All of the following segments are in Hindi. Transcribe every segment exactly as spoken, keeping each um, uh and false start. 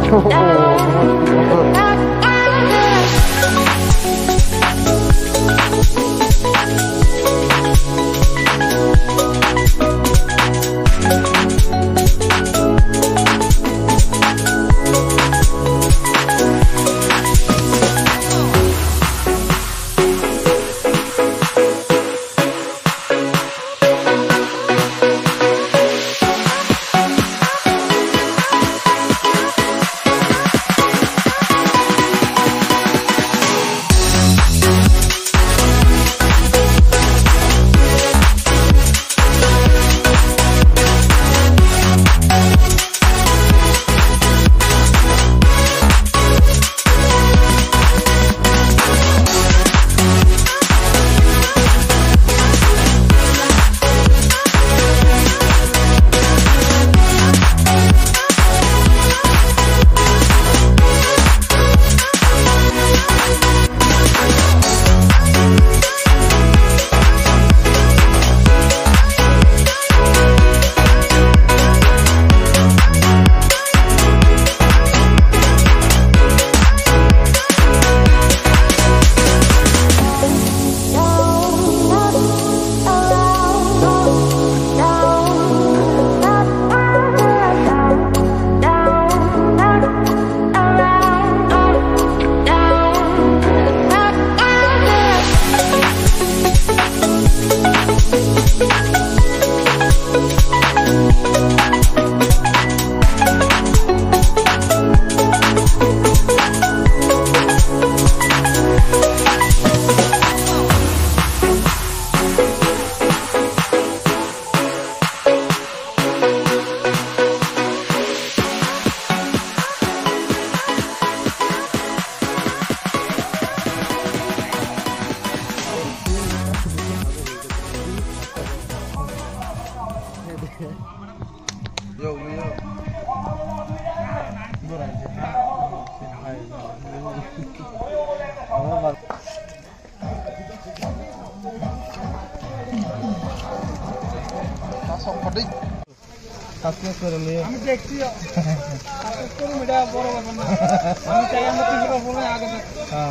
Yo, yo, yo. Masuk pedik. Subscribe করে নিও। আমি দেখছি। সাবস্ক্রাইব করুন এটা বড় ব্যাপার না। আমি চাই আমরা ত্রিপুরা ফোনে আগে দেখ। হ্যাঁ।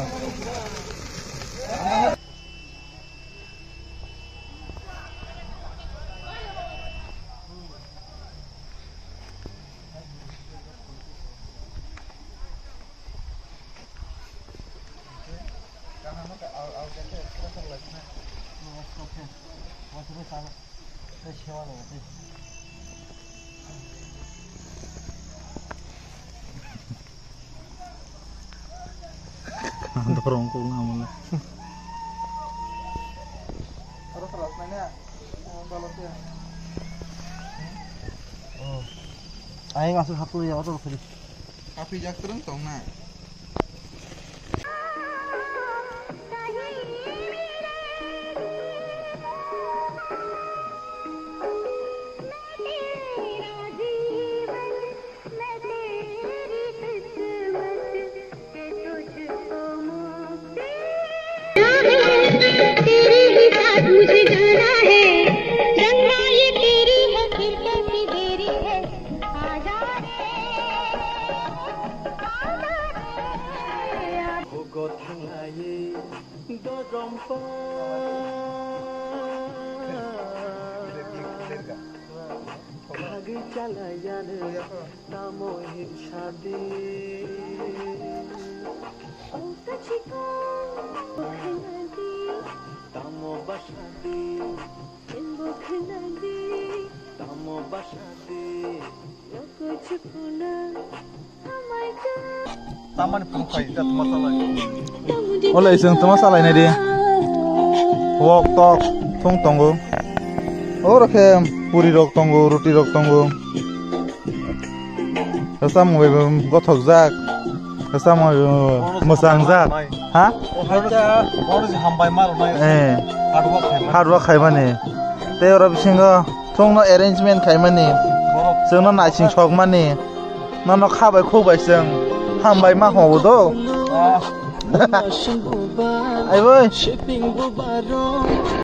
Dorong ko nga muna. Terus terus mainnya balot ya. Oh. Ayo ngasih satu ya atau tadi. Tapi jak terus tong na. मुझे जाना है रंगा ये तेरी है फिर कैसी देरी है आजा रे भोगो थांगाये दो रंपा भाग चला याने नामो हित शादी ओ सचिको Tamo basadi, tembo khnadi, tamo basadi, loko chukuna, amai ka. Taman pungkai dat masalah. Oleh iseng tu masalah ini dia. Wok tok, tung tonggo. Oh rakhem puri rok tonggo, roti rok tonggo. Rasam webem gothok jak. Rasam musang jak. Ha? Eh, hard work खायमाने ते और बिसिंगो थोंनो arrangement खायमाने जोंनो नाइसिं शक माने ननो खाबाय खोबाय जों हामबाय मा हबोदो आइबो